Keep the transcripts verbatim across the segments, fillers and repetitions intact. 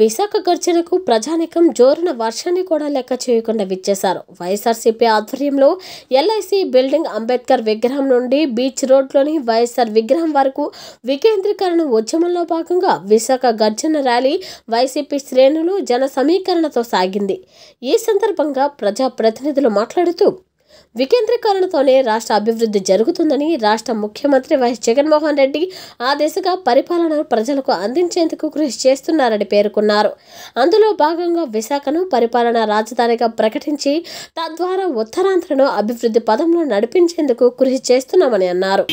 విశాఖ గర్జనకు ప్రజానికం జోరున వర్షాన్ని కూడా లెక్క చేయకుండా విచ్చేశారు. వైఎస్ఆర్సీపీ ఆధ్వర్యంలో ఎల్ఐసి బిల్డింగ్, అంబేద్కర్ విగ్రహం నుండి బీచ్ రోడ్లోని వైఎస్ఆర్ విగ్రహం వరకు వికేంద్రీకరణ ఉద్యమంలో భాగంగా విశాఖ గర్జన ర్యాలీ వైసీపీ శ్రేణులు జన సమీకరణతో సాగింది. ఈ సందర్భంగా ప్రజా ప్రతినిధులు మాట్లాడుతూ వికేంద్రీకరణతోనే రాష్ట్ర అభివృద్ధి జరుగుతుందని, రాష్ట్ర ముఖ్యమంత్రి వైఎస్ జగన్మోహన్ రెడ్డి ఆ దిశగా పరిపాలనను ప్రజలకు అందించేందుకు కృషి చేస్తున్నారని పేర్కొన్నారు. అందులో భాగంగా విశాఖను పరిపాలనా రాజధానిగా ప్రకటించి తద్వారా ఉత్తరాంధ్రను అభివృద్ధి పదంలో నడిపించేందుకు కృషి చేస్తున్నామని అన్నారు.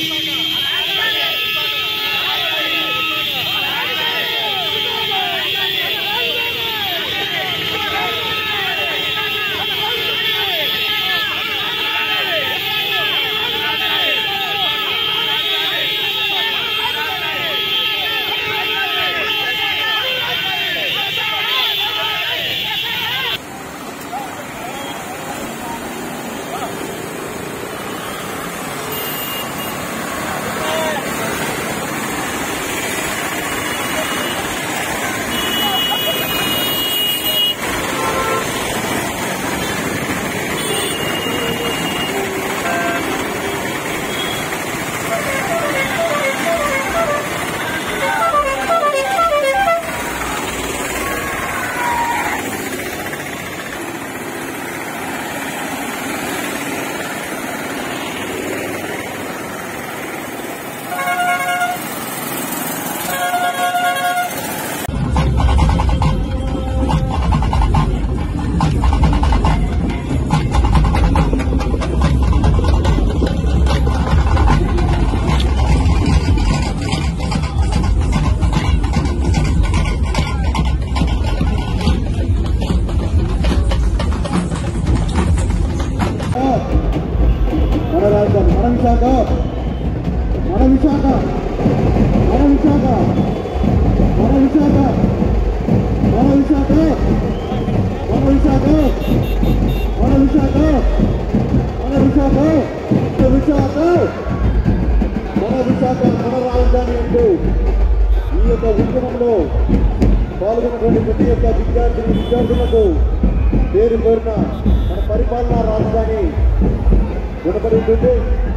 మన విశాఖ మన విశాఖ మన విశాఖ మన విశాఖ మన విశాఖ మన విశాఖ మన విశాఖ మన విశాఖ విశాఖ మన విశాఖ మన రాజధాని అంటూ ఈ యొక్క ఉద్యమంలో పాల్గొన్నటువంటి ప్రతి ఒక్క విద్యార్థి విద్యార్థులకు పేరు పేరున మన పరిపాలనా రాజధాని గుణపడి ఉంటుంది.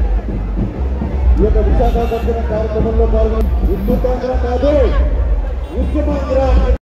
ఈ యొక్క విశాఖ గర్జన కార్యక్రమంలో పాల్గొన్న ఉద్యమాంధ్ర కాదు ఉద్యమాంధ్ర